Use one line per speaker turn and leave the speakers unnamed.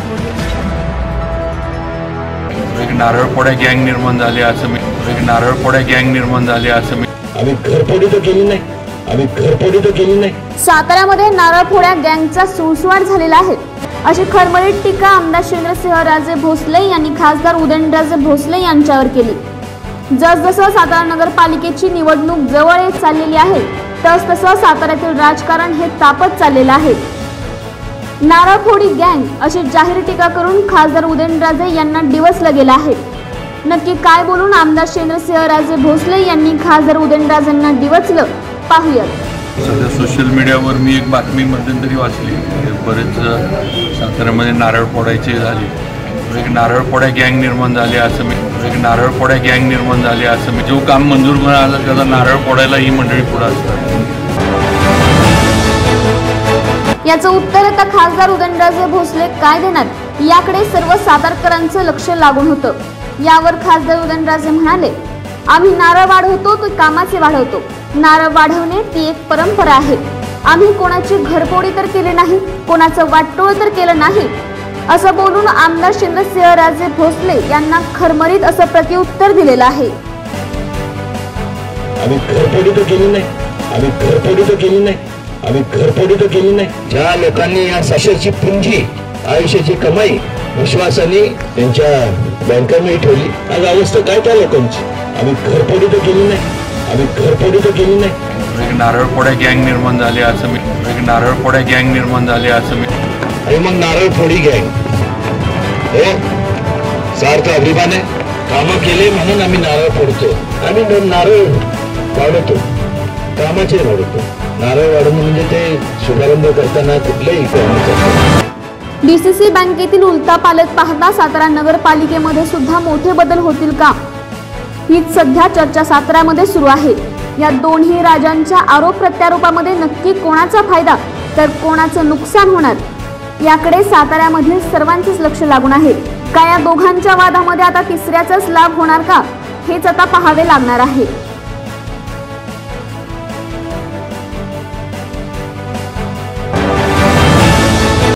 एक नारळपोड्या गँग निर्माण झाली असं मी
आम्ही घरफोडी तर केली नाही
साताऱ्यामध्ये नारळफोड्या गँगचा सुळसुळाट झालेला आहे अशी खरमरीत टीका आमदार शिवेंद्रसिंहराजे भोसले यांनी खासदार उदयनराजे भोसले यांच्यावर केली। जसजसं सातारा नगरपालिकेची निवडणूक जवळ येत चाललेली आहे तसतसं साताऱ्यातील राजकारण हे तापत चाललेलं आहे। नारळफोडी गँग अशी जाहीर टीका करून खासदार उदयनराजे यांना डिवचलं गेलं आहे। नक्की काय बोलून आमदार शिवेंद्रसिंहराजे भोसले यांनी खासदार उदयनराजेंना डिवचलं पाहूयात।
सध्या सोशल मीडियावर मी एक बातमी मध्यंतरी वाचली, बरेच साताऱ्यामध्ये नारळ फोडायचे झाले, एक नारळपोड्या गँग निर्माण झाली असं मी जो काम मंजूर मिळालं त्याला नारळ फोडायला ही मंडळी पुढे असतात।
याचं उत्तर आता खासदार उदयनराजे भोसले काय देणार याकडे सर्व सातारकरांचं लक्ष लागून होतं। यावर खासदार उदयनराजे म्हणाले, आम्ही नारळ वाढवतो तो कामाचे वाढवतो, नारळ वाढवणे ती एक परंपरा आहे। आम्ही कोणाची घरफोडी तर केली नाही, कोणाचं वाटोळ तर केलं नाही असं बोलून आमदार शिवेंद्रसिंहराजे भोसले यांना खरमरीत असं प्रत्युत्तर दिलेलं आहे।
आम्ही घरफोडी तर केली नाही ज्या लोकांनी या साक्षरची पुंजी आयुष्याची कमाई विश्वासाने त्यांच्या बँकांमध्ये ठेवली, आज अवस्था काय त्या लोकांची। आम्ही घरफोडी तर केली नाही
एक नारळपोड्या गँग निर्माण झाली असं मी
आणि मग नारळफोडी गँग हे सार्थ अभिमान आहे। कामं केले म्हणून आम्ही नारळ फोडतो, आम्ही नारळ वाढवतो, कामाचे वाढवतो। नारळ वाढवणं म्हणजे ते शुभारंभ करताना कुठलंही
डीसीसी बँकेतील उलथापालथ पाहता सातारा नगरपालिकेमध्ये सुद्धा मोठे बदल होतील का, हीच सध्या चर्चा साताऱ्यामध्ये सुरू आहे। या दोन्ही राजांच्या आरोप प्रत्यारोपामध्ये नक्की कोणाचा फायदा तर कोणाचं नुकसान होणार याकडे साताऱ्यामधील सर्वांचेच लक्ष लागून आहे। का या दोघांच्या वादामध्ये आता तिसऱ्याचाच लाभ होणार का हेच आता पाहावे लागणार आहे।